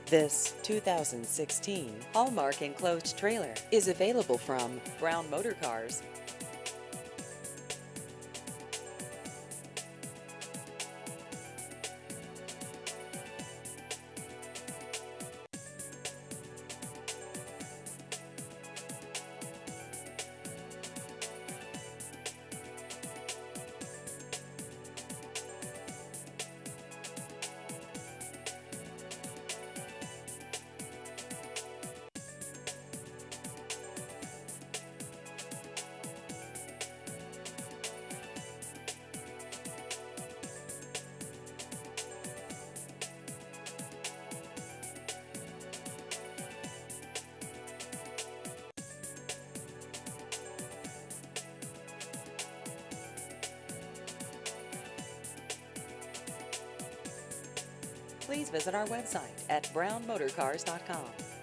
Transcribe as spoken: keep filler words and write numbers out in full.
This two thousand sixteen Hallmark enclosed trailer is available from Brown Motor Cars. Please visit our website at brown motor cars dot com.